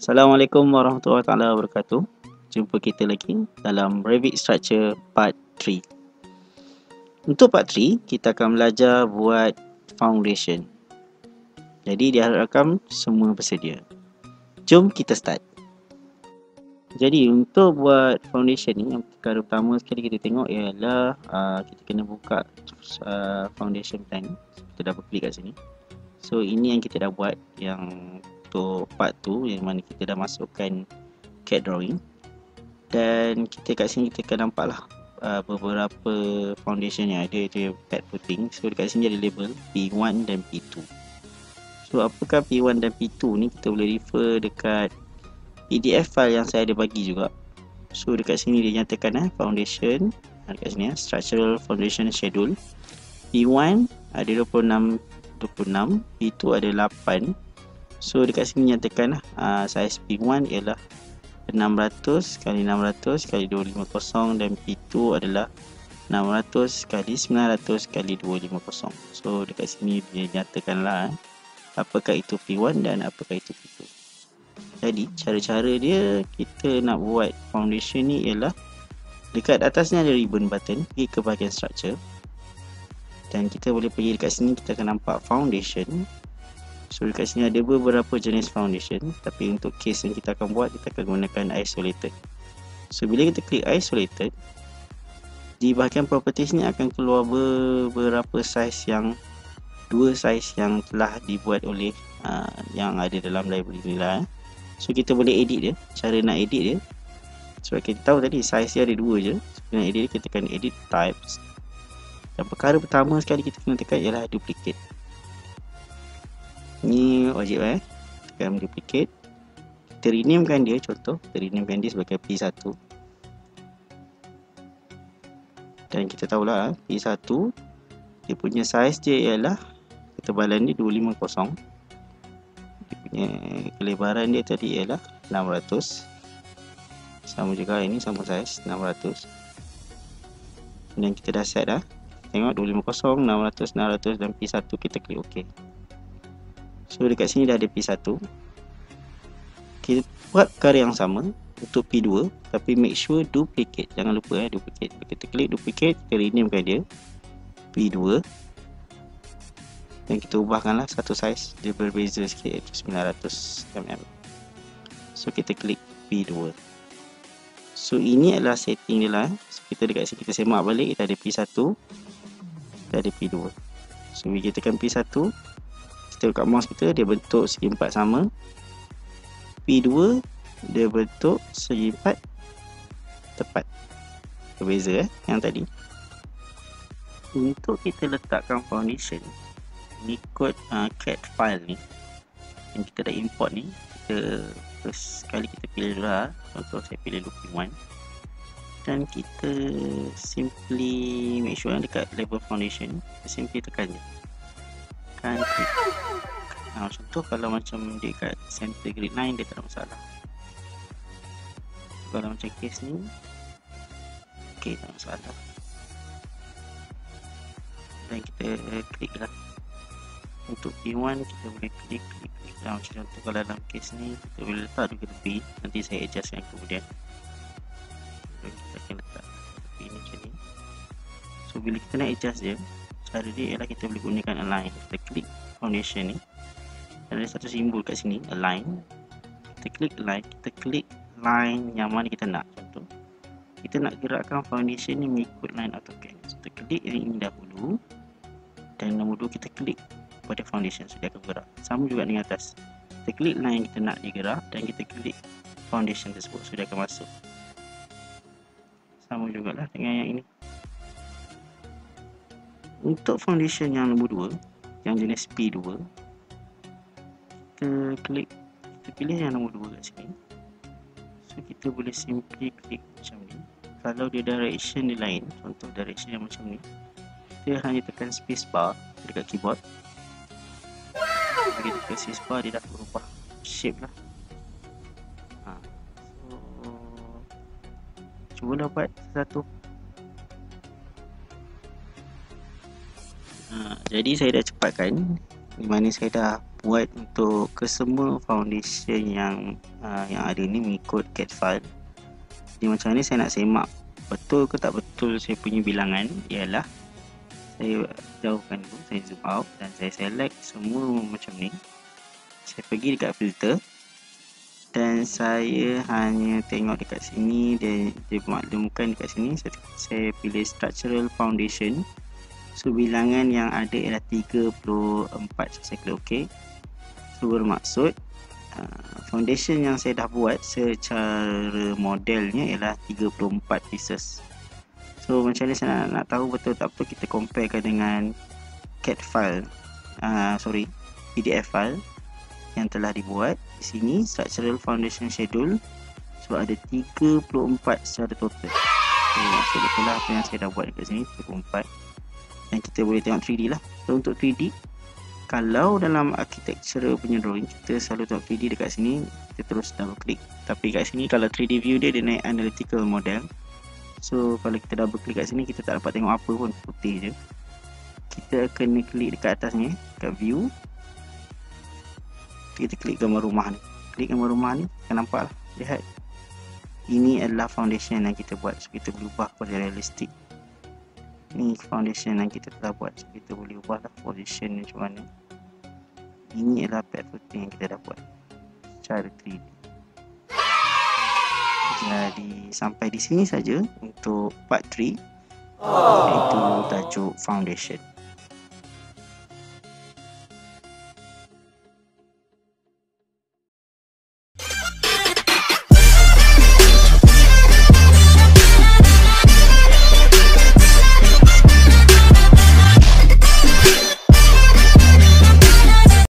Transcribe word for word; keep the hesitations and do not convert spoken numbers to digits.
Assalamualaikum warahmatullahi taala wabarakatuh. Jumpa kita lagi dalam Revit Structure Part tiga. Untuk Part tiga, kita akan belajar buat foundation. Jadi diharapkan semua bersedia. Jom kita start. Jadi untuk buat foundation ni, yang perkara pertama sekali kita tengok ialah uh, kita kena buka uh, foundation plan. Kita double klik kat sini. So ini yang kita dah buat, yang untuk part tu, yang mana kita dah masukkan C A D drawing. Dan kita kat sini kita akan nampak lah uh, beberapa foundation yang ada, itu pad footing. So dekat sini ada label P one dan P two. So apakah P one dan P two ni, kita boleh refer dekat P D F file yang saya ada bagi juga. So dekat sini dia nyatakan eh, foundation, dekat sini eh, structural foundation schedule. P one ada dua puluh enam, P two ada lapan. So dekat sini nyatakan uh, size P one ialah enam ratus kali enam ratus kali dua ratus lima puluh, dan P two adalah enam ratus kali sembilan ratus kali dua ratus lima puluh. So dekat sini dia nyatakanlah eh, apakah itu P one dan apakah itu P two. Jadi cara-cara dia kita nak buat foundation ni ialah dekat atasnya ada ribbon button, pergi ke bahagian structure. Dan kita boleh pergi dekat sini, kita akan nampak foundation. So dekat sini ada beberapa jenis foundation, tapi untuk case yang kita akan buat, kita akan gunakan isolated. So bila kita klik isolated, di bahagian properties ni akan keluar beberapa size, yang dua size yang telah dibuat oleh uh, yang ada dalam library ni lah. Eh. So kita boleh edit dia. Cara nak edit dia, sebab kita tahu tadi size dia ada dua je. So kita nak edit dia, kita akan edit types. Dan perkara pertama sekali kita kena tekan ialah duplicate. Ni wajib eh, tekan duplicate. Kita renamekan dia, contoh kita renamekan dia sebagai P one. Dan kita tahulah P one dia punya size dia ialah ketebalan dia dua ratus lima puluh. Dia punya kelebaran dia tadi ialah enam ratus. Sama juga ini, sama size enam ratus. Dan kita dah set dah. Tengok dua ratus lima puluh, enam ratus, enam ratus dan P one, kita klik OK. So dekat sini dah ada P one. Kita buat perkara yang sama untuk P two, tapi make sure duplicate. Jangan lupa eh, duplicate. Kita klik duplicate, kita renamekan dia P two. Dan kita ubahkanlah satu size, dia berbeza sikit, iaitu sembilan ratus milimeter. So kita klik P two. So ini adalah setting dia lah. So, kita dekat sini, kita semak balik, kita ada P one, kita ada P two. So bila kita tekan P one, kita buka mouse kita, dia bentuk segi empat sama. P two dia bentuk segi empat tepat. Berbeza eh, yang tadi. Untuk kita letakkan foundation, ikut uh, C A D file ni yang kita dah import ni, kita first sekali kita pilih dulu lah. Contoh saya pilih P one. Dan kita simply make sure yang dekat label foundation, kita simply tekan je. Tekan klik. Nah, contoh kalau macam dekat center grid line, dia tak ada masalah. Kalau macam case ni, ok, tak ada masalah. Dan kita klik lah. Untuk P one kita boleh klik, klik, klik. Nah, macam contoh kalau dalam case ni, kita boleh letak juga tepi. Nanti saya adjust yang kemudian. Kita akan letak tepi ni macam ni. So bila kita nak adjust dia, cara dia ialah kita boleh gunakan align. Kita klik foundation ni, dan ada satu simbol kat sini, align. Kita klik align, kita klik line yang mana kita nak. Contoh kita nak gerakkan foundation ni mengikut line AutoCAD. So, kita klik ini dahulu, dan nombor dua kita klik pada foundation, so dia akan bergerak. Sama juga dengan atas, kita klik line yang kita nak digerak, dan kita klik foundation tersebut, so dia akan masuk. Sama jugalah dengan yang ini. Untuk foundation yang nombor dua, yang jenis P two, kita klik, kita pilih yang nombor dua kat sini. So kita boleh simply klik macam ni. Kalau dia direction dia lain, contoh direction yang macam ni, kita hanya tekan spacebar dekat keyboard. Bila tekan spacebar, dia dah berubah shape lah. Ha. So cubalah buat satu. Ha, jadi saya dah cepatkan, di mana saya dah buat untuk kesemua foundation yang uh, yang ada ni mengikut C A D file. Jadi macam ni saya nak semak betul ke tak betul saya punya bilangan. Ialah saya jauhkan dulu, saya zoom out dan saya select semua macam ni. Saya pergi dekat filter dan saya hanya tengok dekat sini, dia, dia maklumkan dekat sini. Saya, saya pilih structural foundation. So bilangan yang ada ialah tiga puluh empat. Saya klik OK. So bermaksud uh, foundation yang saya dah buat secara modelnya ialah tiga puluh empat pieces. So macam ni saya nak, nak tahu betul tak apa, kita comparekan dengan C A D file, uh, sorry P D F file yang telah dibuat. Di sini structural foundation schedule sebab ada tiga puluh empat secara total. So maksud betul lah apa yang saya dah buat dekat sini, tiga puluh empat. Dan kita boleh tengok three D lah. So untuk three D, kalau dalam architecture punya drawing kita selalu tengok three D dekat sini, kita terus double click. Tapi kat sini kalau three D view dia, dia naik analytical model. So kalau kita double click kat sini, kita tak dapat tengok apa pun, putih je. Kita kena klik dekat atasnya, kat view. Kita klik gambar rumah ni. Klik gambar rumah ni, akan nampak lah. Lihat, ini adalah foundation yang kita buat. So kita boleh ubah kepada realistik. Ni foundation yang kita telah buat. So kita boleh ubah lah position macam mana. Ini adalah pad footing yang kita dah buat secara three D. Jadi sampai di sini saja untuk part three, iaitu tajuk foundation.